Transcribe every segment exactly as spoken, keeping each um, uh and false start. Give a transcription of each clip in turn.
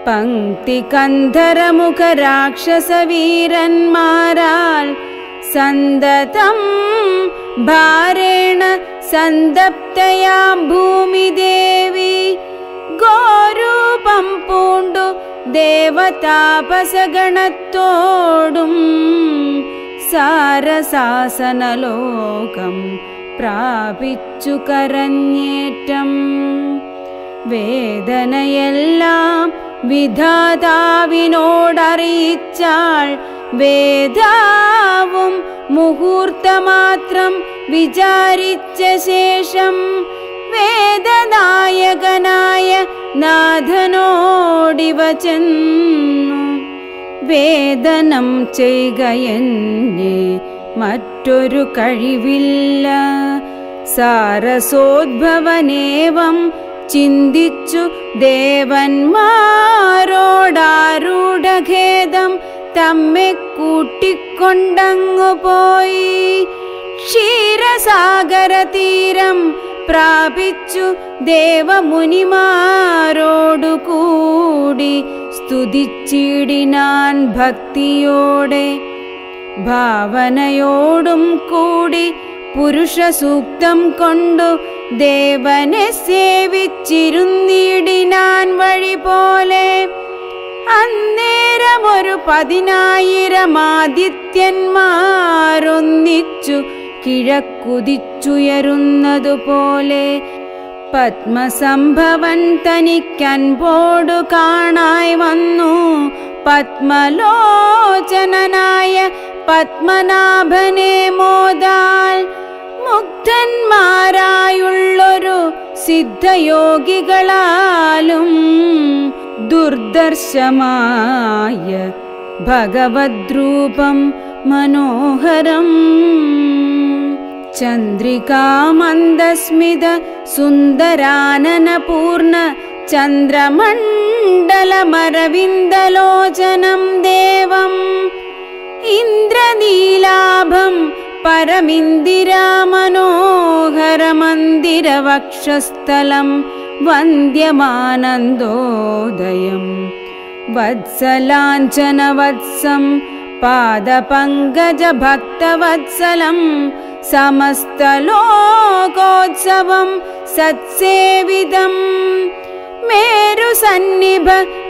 പങ്ക്തി കന്ധരമുഖ രാക്ഷസവീരന്മാരാൽ സന്തതം ഭാരേണ സന്തപ്തയാ ഭൂമിദേവി ഗോരൂപം പൂണ്ടു ദേവതാപസഗണത്തോടും സാരസാസനലോകം പ്രാപിച്ചു കരഞ്ഞേറ്റം. വേദനയെല്ലാം വിധാതാവിനോടറിയിച്ചാൾ വേദാവും മുഹൂർത്തമാത്രം വിചാരിച്ച ശേഷം വേദനായകനായ നാഥനോടിവ ചെന്നു. വേദനം ചെയ്കയെന്നെ മറ്റൊരു കഴിവില്ല. സാരസോദ്ഭവനേവം ചിന്തിച്ചു ദേവന്മാരോടാരൂഢഖേദം തമ്മെ കൂട്ടിക്കൊണ്ടങ്ങു പോയി. ക്ഷീരസാഗര തീരം പ്രാപിച്ചു ദേവമുനിമാരോടുകൂടി സ്തുതിച്ചിടിനാൻ ഭക്തിയോടെ. ഭാവനയോടും കൂടി പുരുഷ സൂക്തം കൊണ്ടു ദേവനെ സേവിച്ചിരുന്നിടിനാൻ വഴി പോലെ. അന്നേരമൊരു പതിനായിരം ആദിത്യന്മാരൊന്നിച്ചു കിഴക്കുതിച്ചുയരുന്നതുപോലെ പത്മസംഭവൻ തനിക്കൻപോടു കാണായി വന്നു. പത്മലോചനനായ പത്മനാഭനെ മോദാൽ മുഗ്ധന്മാരായുള്ളൊരു സിദ്ധയോഗികളാലും ദുർദർശമായ ഭഗവദ്രൂപം മനോഹരം. ചന്ദ്രികാമന്ദസ്മിത സുന്ദരാനനപൂർണ ചന്ദ്രമണ്ഡലമരവിന്ദലോചനം ദേവം ഇന്ദ്രനീലാഭം പരമിന്ദിരാമനോഹരമന്ദിരവക്ഷസ്ഥലം വന്ദ്യമാനന്ദോദയം വത്സലാഞ്ചനവത്സം പാദപങ്കജഭക്തവത്സലം സമസ്തലോകോത്സവം സത്സേവിതം. മേരുസന്നിഭ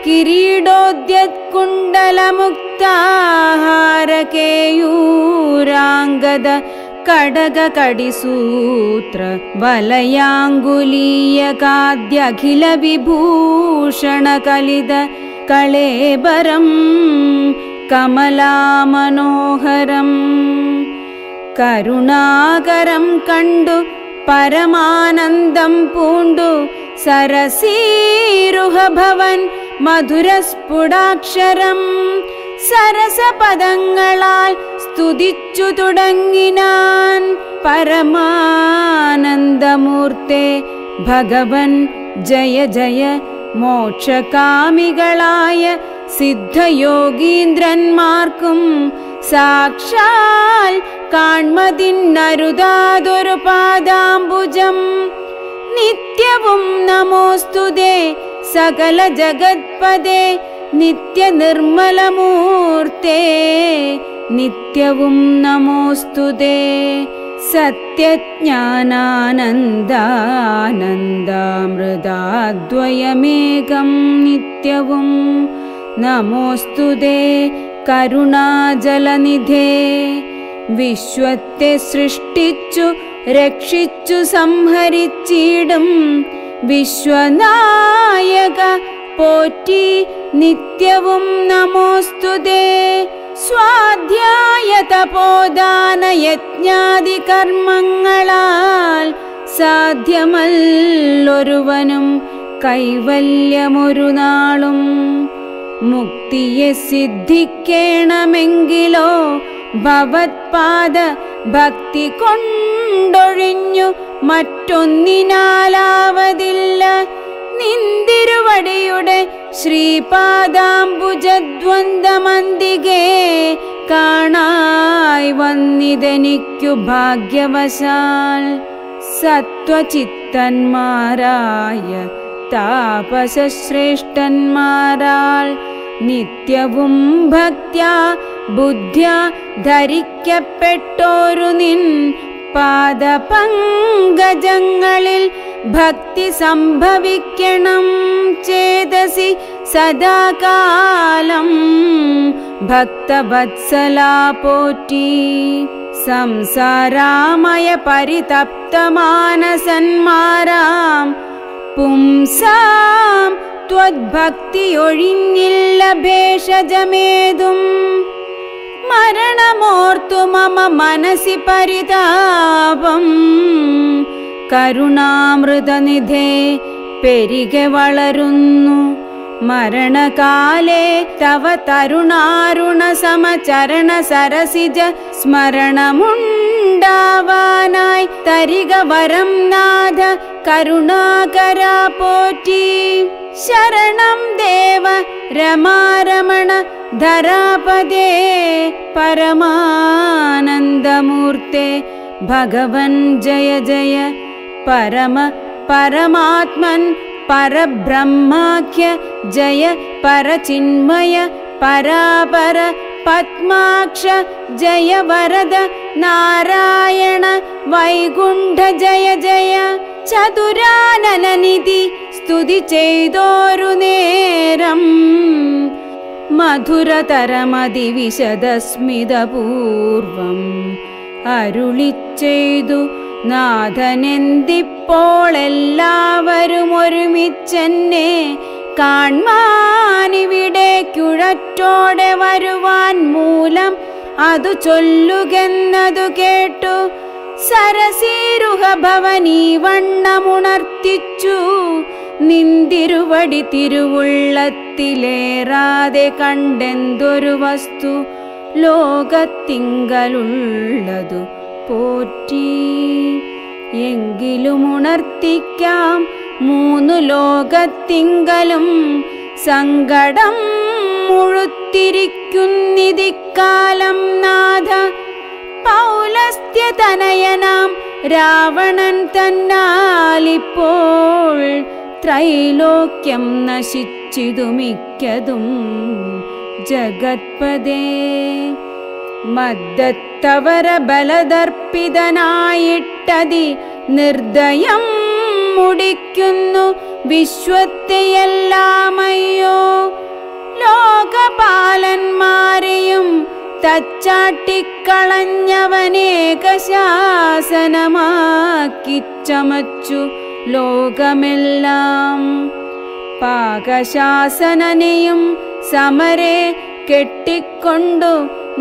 കിരീടോദ്യത്കുണ്ടലമുക്താഹാരകേയൂരാംഗദ കടകകടിസൂത്ര വലയാങ്കുലീയകാദ്യഖില വിഭൂഷണകലിത കളേബരം കമലാമനോഹരം. കരുണാകരം കണ്ടു പരമാനന്ദം പൂണ്ടു സരസീരുഹഭവൻ മധുരസ്ഫുടാക്ഷരം സരസപദങ്ങളാൽ സ്തുതിച്ചു തുടങ്ങിനാൻ. പരമാനന്ദമൂർത്തേ ഭഗവൻ ജയ ജയ. മോക്ഷകാമികളായ സിദ്ധയോഗീന്ദ്രന്മാർക്കും സാക്ഷാൽ കാൺമതിന്നരുതാതൊരു പാദാംബുജം. നിത്യവും നമോസ്തുതേ സകല ജഗത്പദേ നിത്യനിർമ്മലമൂർത്തേ നിത്യവും നമോസ്തുതേ. സത്യജ്ഞാനാനന്ദാനന്ദാമൃതാദ്വയമേകം നിത്യവും നമോസ്തുതേ. കരുണാജലനിധേ വിശ്വത്തെ സൃഷ്ടിച്ചു രക്ഷിച്ചു സംഹരിച്ചിടും വിശ്വനായക പോറ്റി നിത്യവും നമോസ്തുതേ. സ്വാധ്യായ തപോദാന യജ്ഞാദി കർമ്മങ്ങളാൽ സാധ്യമല്ലൊരുവനും കൈവല്യമൊരു നാളും. മുക്തിയെ സിദ്ധിക്കേണമെങ്കിലോ ഭവത്പാദ ഭക്തി കൊണ്ടൊഴിഞ്ഞു മറ്റൊന്നിനാലാവതില്ല. നിന്തിരുവടിയുടെ ശ്രീപാദാംബുജദ്വന്ദ്വമന്തികേ കാണായി വന്നിതെനിക്കു ഭാഗ്യവശാൽ. സത്വചിത്തന്മാരായ താപസശ്രേഷ്ഠന്മാരാൽ നിത്യവും ഭക്ത്യാ ബുദ്ധ്യാ ധരിക്കപ്പെട്ടോരു നിൻ പാദപങ്കജങ്ങളിൽ ഭക്തി സംഭവിക്കണം ചേതസി സദാകാലം ഭക്തവത്സലാ പോറ്റി. സംസാരാമയ പരിതപ്തമാനസന്മാരാം പുംസാം ത്വദ്ഭക്തിയൊഴിഞ്ഞില്ല ഭേഷജമേതും. മരണമോർത്തു മമ മനസി പരിതാപം കരുണാമൃതനിധേ പെരികെ വളരുന്നു. മരണകാലേ തവ തരുണാരുണ സമചരണ സരസിജ സ്മരണമുണ്ടാവാനായി തരിക വരം നാഥ കരുണാകരാ പോറ്റി. ശരണം ദേവ രമാരമണ ധരാപദേ പരമാനന്ദമൂർത്തെ ഭഗവൻ ജയ ജയ പരമ പരമാത്മൻ പരബ്രഹ്മാഖ്യ ജയ പരചിന്മയ പരാപര പത്മാക്ഷ ജയ വരദ നാരായണ വൈകുണ്ഠ ജയ ജയ. ചതുരാനനനിധി സ്തുതി ചെയ്തോരു നേരം മധുരതരമതിവിശദസ്മിതപൂർവം അരുളിച്ചെയ്തു നാഥനെന്തിപ്പോൾ എല്ലാവരും ഒരുമിച്ചെന്നെ കാൺമാനിവിടേക്കുഴറ്റോടെ വരുവാൻ മൂലം അതു ചൊല്ലുകെന്നതു കേട്ടു. സരസീരുഹ ഭവനീ വണ്ണമുണർത്തിച്ചു നിന്തിരുവടി തിരുവുള്ളത്തിലേറാതെ കണ്ടെന്തൊരു വസ്തു ലോകത്തിങ്കലുള്ളതു പോറ്റി. എങ്കിലും ഉണർത്തിക്കാം മൂന്നു ലോകത്തിങ്കലും സങ്കടം മുഴുത്തിരിക്കുന്നിതിക്കാലം നാഥ. പൗലസ്ത്യതനയനാം രാവണൻ തന്നാലിപ്പോൾ ത്രൈലോക്യം നശിച്ചിതു മിക്കതും ജഗത്പദേ. മദ്ദത്തവര ബലദർപ്പിതനായിട്ടതി നിർദ്ദയം മുടിക്കുന്നു വിശ്വത്തെയെല്ലാമയ്യോ. ലോകപാലന്മാരെയും തച്ചാട്ടിക്കളഞ്ഞവനേകശാസനമാക്കി ചമച്ചു ലോകമെല്ലാം. പാകശാസനനെയും സമരെ കെട്ടിക്കൊണ്ടു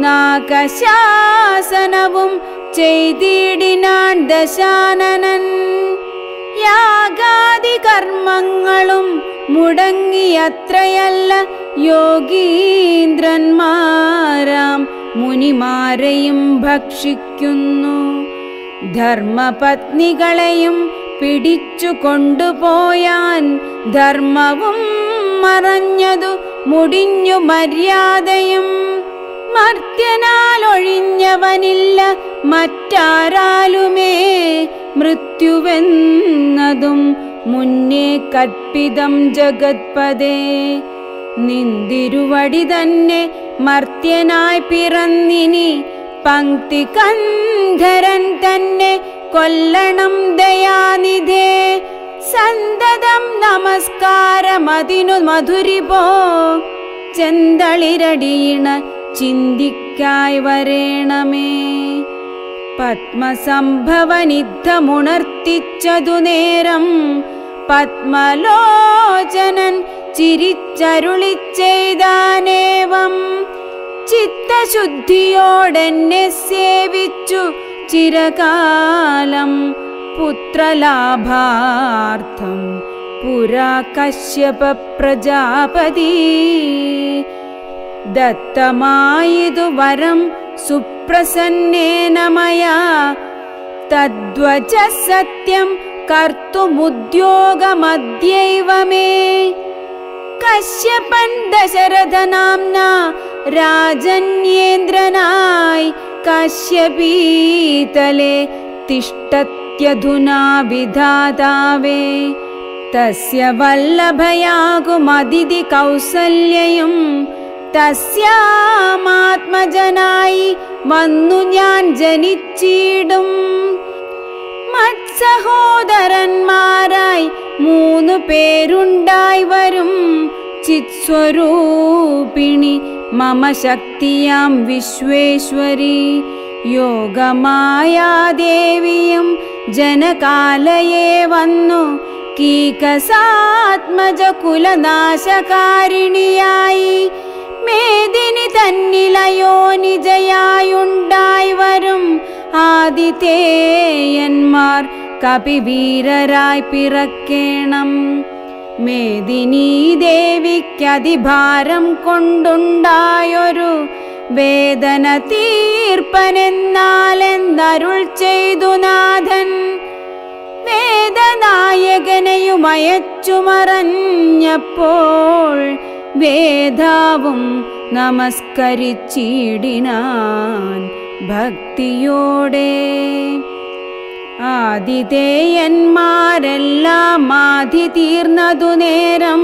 നാഗശാസനവും ചെയ്തിടിനാൻ ദശാനനൻ. യാഗാദി കർമ്മങ്ങളും മുടങ്ങിയത്രയല്ല യോഗീന്ദ്രന്മാരാം മുനിമാരെയും ഭക്ഷിക്കുന്നു. ധർമ്മപത്നികളെയും പിടിച്ചു കൊണ്ടുപോയാൻ ധർമ്മവും മറഞ്ഞതു മുടിഞ്ഞു മര്യാദയും. മർത്യനാലൊഴിഞ്ഞവനില്ല മറ്റാരാലുമേ മൃത്യുവെന്നതും മുന്നേ കൽപ്പിതം ജഗത്പദേ. നിന്തിരുവടി തന്നെ മർത്യനായി പിറന്നിനി പങ്ക്തി കന്ധരൻ തന്നെ കൊല്ലണം ദയാനിധേ. സന്തതം നമസ്കാരമതിനു മധുരിപോ ചെന്തളിരടിയിണ ചിന്തിക്കായി വരേണമേ. പത്മസംഭവനിദ്ധമുണർത്തിച്ചതു നേരം പത്മലോചനൻ ചിരിച്ചരുളിച്ചെയ്താനേവം. ചിത്തശുദ്ധിയോടെന്നെ സേവിച്ചു ചിരകാലം പുത്രലാഭാർത്ഥം പുരാ കശ്യപ പ്രജാപതി. ദത്തമായിതു വരം സുപ്രസന്നേന മയാ തദ്വച സത്യം കർത്തുമുദ്യോഗമദ്യൈവ മേ. കശ്യപൻ ദശരഥനാംന രാജന്യേന്ദ്രനായി കശ്യപീതലെ തിഷ്ടത്യധുനാ വിധാതാവേ. തസ്യ വല്ലഭയാകുമതിഥി കൗസല്യയും തസ്യാമാത്മജനായി വന്നു ഞാൻ ജനിച്ചിടും. മത്സഹോദരന്മാരായി മൂന്നു പേരുണ്ടായി വരും. ചിത്സ്വരൂപിണി മമ ശക്തിയാം വിശ്വേശ്വരി യോഗമായാദേവിയും ജനകാലയെ വന്നു കീകസാത്മജ കുലനാശകാരിണിയായി മേദിനി തന്നിലയോ നിജയായുണ്ടായി വരും. ആദിതേയന്മാർ കപിവീരരായി പിറക്കേണം. മേദിനി ദേവിക്കതിഭാരം കൊണ്ടുണ്ടായൊരു വേദന തീർപ്പനെന്നാലെന്നരുൾ ചെയ്തു നാഥൻ. വേദനായകനെയുമയച്ചു മറഞ്ഞപ്പോൾ വേദാവും നമസ്കരിച്ചിടിനാൻ ഭക്തിയോടെ. ആദിതേയന്മാരെല്ലാം ആദി തീർന്നതു നേരം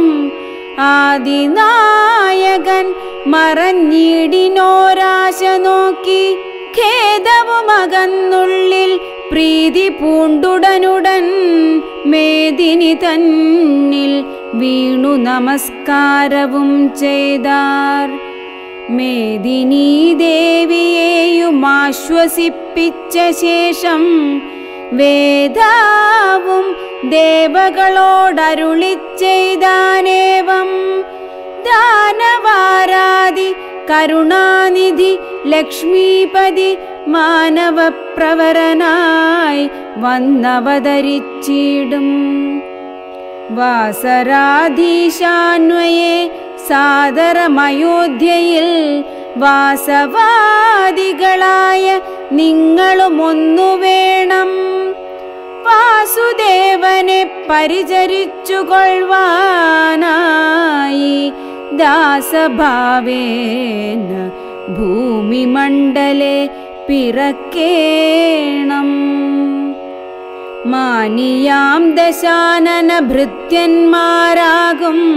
ആദിനായകൻ മറഞ്ഞിടിനോരാശ നോക്കി ഖേദവുമകന്നുള്ളിൽ പ്രീതി പൂണ്ടുടനുടൻ മേദിനി തന്നിൽ വീണു നമസ്കാരവും ചെയ്താർ. മേദിനി ദേവിയെയും ആശ്വസിപ്പിച്ച ശേഷം വേദാവും ദേവകളോടരുളിച്ചെയ്താനേവം. ദാനവാരാദി കരുണാനിധി ലക്ഷ്മീപതി മാനവപ്രവരനായി വന്നവതരിച്ചിടും. വാസരാധീശാന്വയെ സാദരമയോധ്യയിൽ വാസവാദികളായ നിങ്ങളുമൊന്നു വേണം. വാസുദേവനെ പരിചരിച്ചു കൊള്ളുവാനായി ദാസഭാവേന ഭൂമിമണ്ഡലെ പിറക്കേണം. മാനിയാം ദശാനന ഭൃത്യന്മാരാകും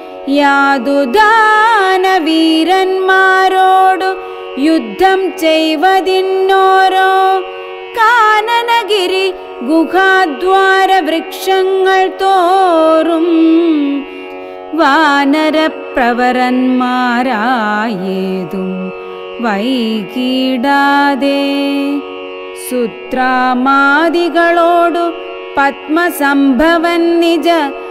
യാതുദാനവീരന്മാരോടു യുദ്ധം ചെയ്വതിന്നോരോ കാനനഗിരി ഗുഹാദ്വാര വൃക്ഷങ്ങൾ തോറും വാനരപ്രവരന്മാരായേതും വൈകിടാതെ സുത്രാമാദികളോടു പത്മസംഭവൻ നിജ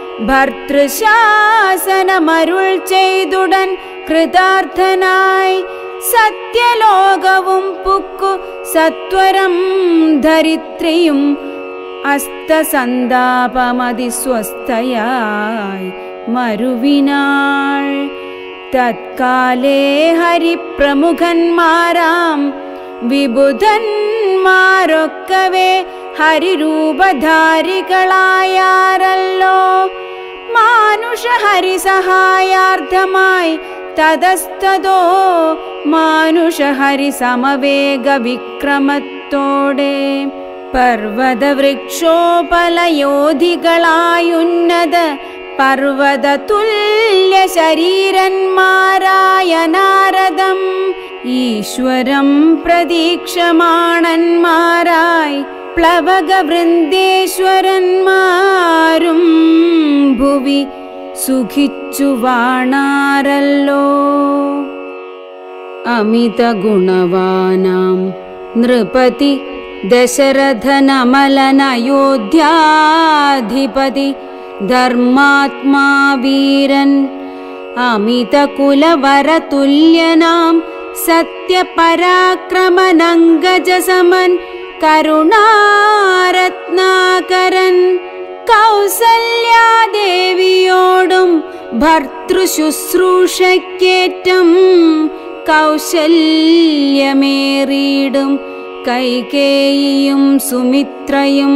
ഭർതൃശാസനമരുൾ ചെയ്തുടൻ കൃതാർത്ഥനായി സത്യലോകവും പുക്കു സത്വരം ധരിത്രിയും അസ്തസന്താപമതിസ്വസ്ഥയായി മരുവിനാൾ. തത്കാലേ ഹരിപ്രമുഖന്മാരാം വിബുധന്മാരൊക്കവേ ഹരിരൂപധാരികളായാരല്ലോ. മാനുഷ ഹരിസഹായാർത്ഥമായി തതസ്തോ മാനുഷ ഹരി സമവേഗ വിക്രമത്തോടെ പർവ്വതവൃക്ഷോപലയോധികളായുന്നത പർവ്വത തുല്യ ശരീരന്മാരായ നാരദം ഈശ്വരം പ്രതീക്ഷമാണന്മാരായി പ്ലവകവൃന്ദേശ്വരന്മാരും ഭുവി സുഖിച്ചു വാണാരല്ലോ. അമിത ഗുണവാനാം നൃപതി ദശരഥനമലനയോധ്യാധിപതി ധർമാത്മാ വീരൻ അമിത കുലവരതുല്യനാം സത്യപരാക്രമനംഗജസമൻ കരുണാരത്നാകരൻ കൗസല്യാദേവിയോടും ഭർതൃശുശ്രൂഷയ്ക്കേറ്റം കൗശല്യമേറിയിടും കൈകേയിയും സുമിത്രയും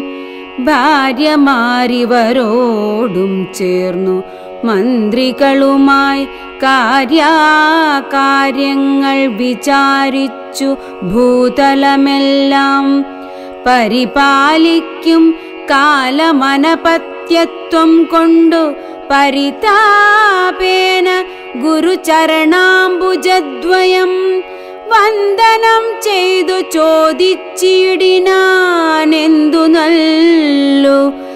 ഭാര്യമാരിവരോടും ചേർന്നു മന്ത്രികളുമായി കാര്യാകാര്യങ്ങൾ വിചാരിച്ചു ഭൂതലമെല്ലാം പരിപാലിക്കും കാലമനപത്യ നിത്യത്വം കൊണ്ടു പരിതാപേന ഗുരുചരണാംബുജദ്വയം വന്ദനം ചെയ്തു ചോദിച്ചിടിനാനെന്തു നല്ലു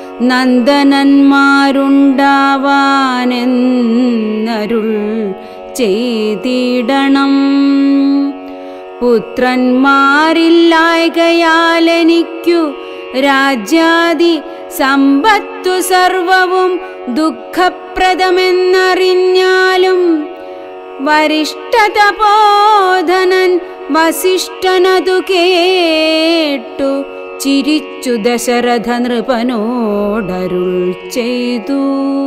നന്ദനന്മാരുണ്ടാവാനെന്നരുൾ ചെയ്തിടണം. പുത്രന്മാരില്ലായ്കയാലെനിക്കു രാജ്യാദി സമ്പത്തു സർവവും ദുഃഖപ്രദമെന്നറിഞ്ഞാലും വരിഷ്ഠതപോധനൻ വസിഷ്ഠനതു കേട്ടു ചിരിച്ചു ദശരഥ നൃപനോടരുൾ ചെയ്തു.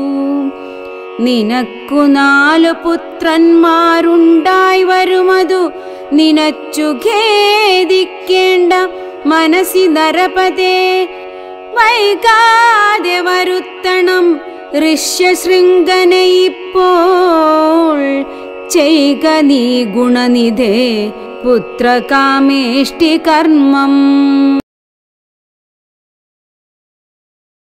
നിനക്കു നാലു പുത്രന്മാരുണ്ടായി വരുമതു നിനച്ചു ഖേദിക്കേണ്ട മനസി നരപതേ. വൈകാതെ വരുത്തണം ഋഷ്യശൃംഗനെ ഇപ്പോൾ ചെയ്ക നീ ഗുണനിധേ പുത്രകാമേഷ്ടി കർമ്മം.